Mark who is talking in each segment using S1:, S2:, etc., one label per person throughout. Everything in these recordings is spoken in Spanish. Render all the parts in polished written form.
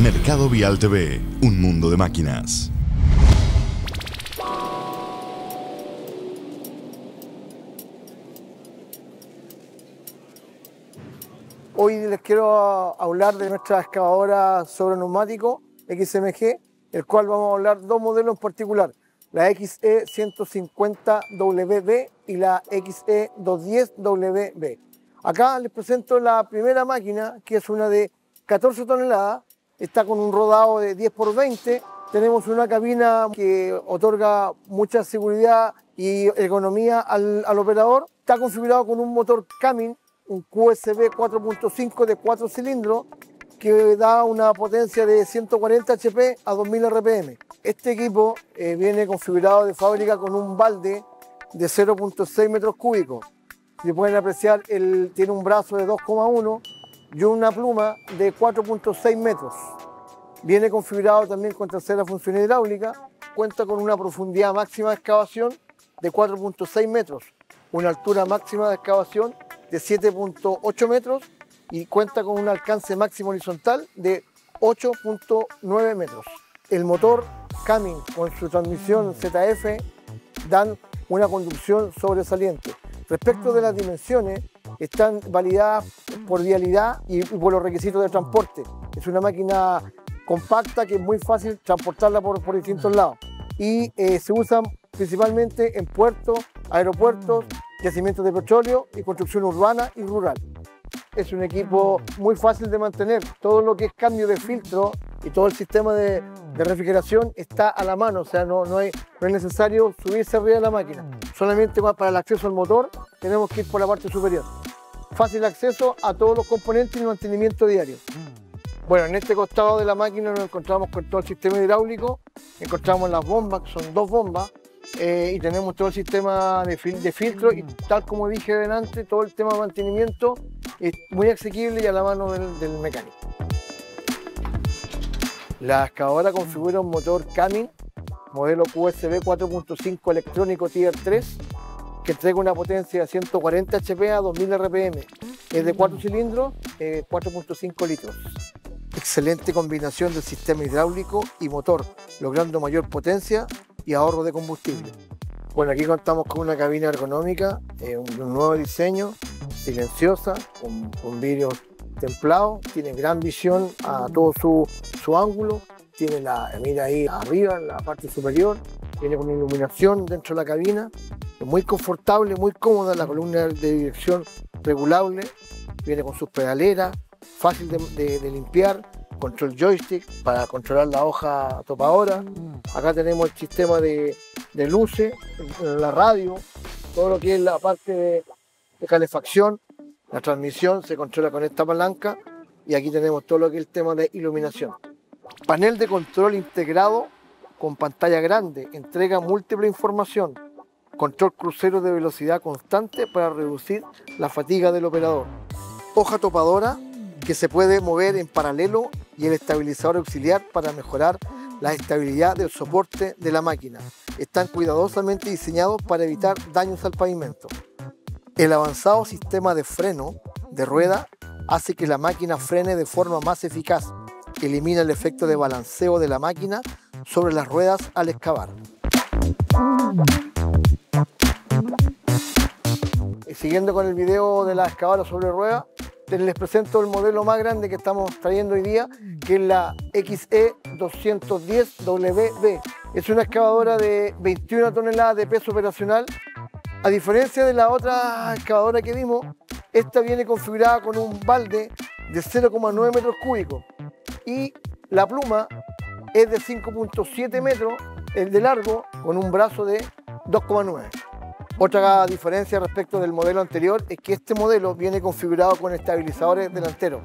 S1: Mercado Vial TV, un mundo de máquinas.
S2: Hoy les quiero hablar de nuestra excavadora sobre neumático XMG, el cual vamos a hablar dos modelos en particular, la XE150WB y la XE210WB. Acá les presento la primera máquina, que es una de 14 toneladas, está con un rodado de 10 por 20, tenemos una cabina que otorga mucha seguridad y ergonomía al operador, está configurado con un motor Cummins, un QSB 4.5 de 4 cilindros que da una potencia de 140 HP a 2000 RPM. Este equipo viene configurado de fábrica con un balde de 0.6 metros cúbicos. Si pueden apreciar, tiene un brazo de 2,1 y una pluma de 4.6 metros. Viene configurado también con tercera función hidráulica, cuenta con una profundidad máxima de excavación de 4.6 metros, una altura máxima de excavación de 7.8 metros y cuenta con un alcance máximo horizontal de 8.9 metros. El motor Cummins con su transmisión ZF dan una conducción sobresaliente. Respecto de las dimensiones, están validadas por vialidad y por los requisitos de transporte. Es una máquina compacta que es muy fácil transportarla por distintos lados y se usan principalmente en puertos, aeropuertos, yacimientos de petróleo y construcción urbana y rural. Es un equipo muy fácil de mantener. Todo lo que es cambio de filtro y todo el sistema de refrigeración está a la mano, o sea, no es necesario subirse arriba de la máquina. Solamente para el acceso al motor tenemos que ir por la parte superior. Fácil acceso a todos los componentes y mantenimiento diario. Bueno, en este costado de la máquina nos encontramos con todo el sistema hidráulico, encontramos las bombas, que son dos bombas, y tenemos todo el sistema de filtro y tal como dije delante, todo el tema de mantenimiento es muy asequible y a la mano del mecánico. La excavadora configura un motor Cummins modelo QSB 4.5 electrónico Tier 3 que entrega una potencia de 140 HP a 2000 RPM. Es de 4 cilindros, 4.5 litros. Excelente combinación del sistema hidráulico y motor, logrando mayor potencia y ahorro de combustible. Bueno, aquí contamos con una cabina ergonómica, un nuevo diseño, silenciosa, con vidrios templados, tiene gran visión a todo su ángulo, tiene la mira ahí arriba, en la parte superior, viene con iluminación dentro de la cabina, es muy confortable, muy cómoda, la columna de dirección regulable, viene con sus pedaleras, fácil de limpiar, control joystick para controlar la hoja topadora. Acá tenemos el sistema de luces, la radio, todo lo que es la parte de calefacción. La transmisión se controla con esta palanca y aquí tenemos todo lo que es el tema de iluminación. Panel de control integrado con pantalla grande, entrega múltiple información, control crucero de velocidad constante para reducir la fatiga del operador. Hoja topadora que se puede mover en paralelo y el estabilizador auxiliar para mejorar la estabilidad del soporte de la máquina. Están cuidadosamente diseñados para evitar daños al pavimento. El avanzado sistema de freno de rueda hace que la máquina frene de forma más eficaz, elimina el efecto de balanceo de la máquina sobre las ruedas al excavar. Siguiendo con el video de la excavadora sobre ruedas, les presento el modelo más grande que estamos trayendo hoy día, que es la XE210WB. Es una excavadora de 21 toneladas de peso operacional. A diferencia de la otra excavadora que vimos, esta viene configurada con un balde de 0,9 metros cúbicos y la pluma es de 5.7 metros de largo con un brazo de 2,9. Otra diferencia respecto del modelo anterior es que este modelo viene configurado con estabilizadores delanteros.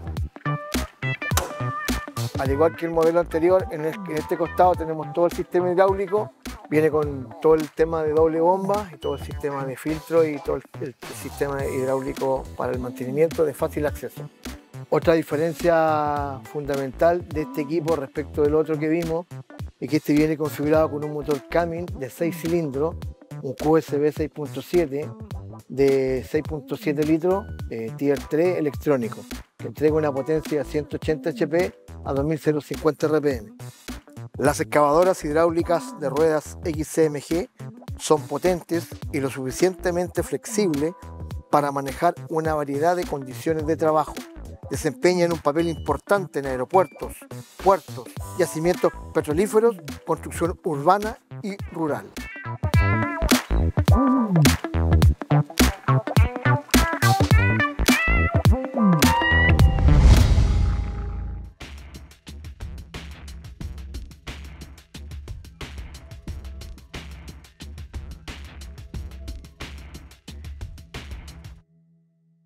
S2: Al igual que el modelo anterior, en este costado tenemos todo el sistema hidráulico, viene con todo el tema de doble bomba y todo el sistema de filtro y todo el sistema hidráulico para el mantenimiento de fácil acceso. Otra diferencia fundamental de este equipo respecto del otro que vimos es que este viene configurado con un motor Cummins de 6 cilindros, un QSB 6.7 de 6.7 litros, Tier 3 electrónico, que entrega una potencia de 180 HP a 2050 RPM. Las excavadoras hidráulicas de ruedas XCMG son potentes y lo suficientemente flexibles para manejar una variedad de condiciones de trabajo. Desempeñan un papel importante en aeropuertos, puertos, yacimientos petrolíferos, construcción urbana y rural.